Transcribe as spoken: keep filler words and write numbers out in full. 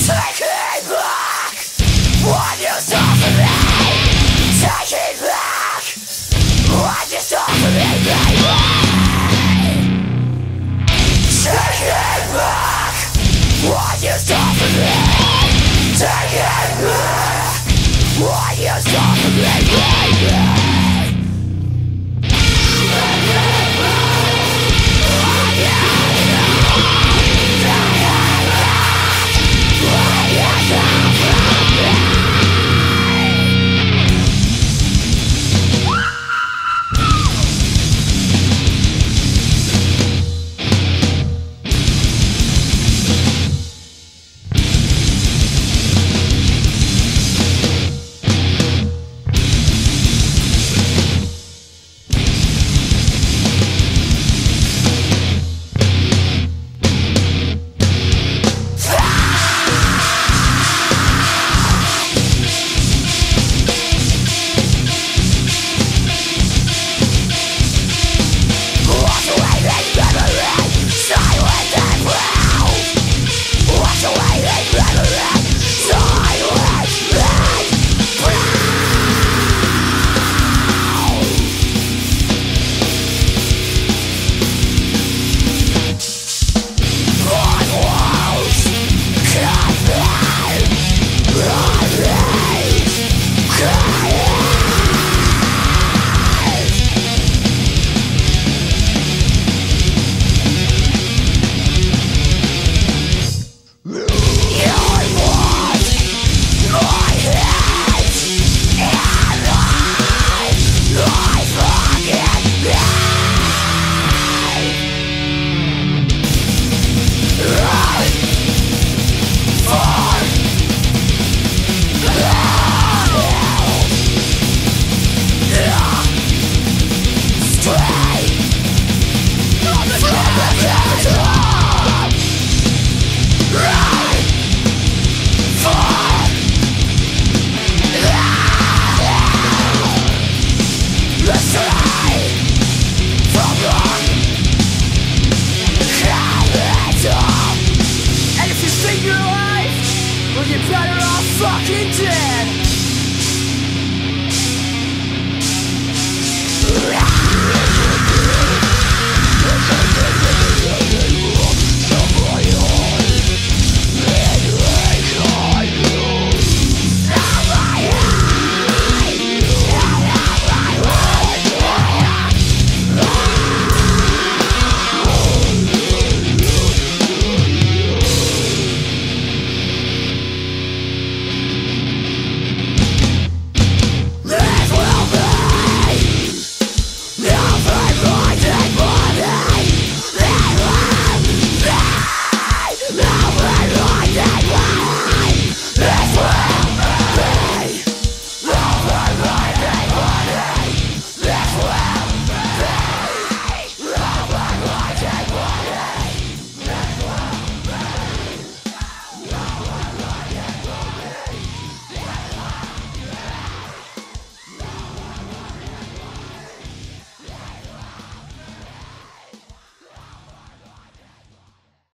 Take it back when you stop for me. Take it back when you stop for me, baby. Take it back when you stop for me. Take it back when you stop for me, baby. And if you think your life, well, you're better off fucking dead.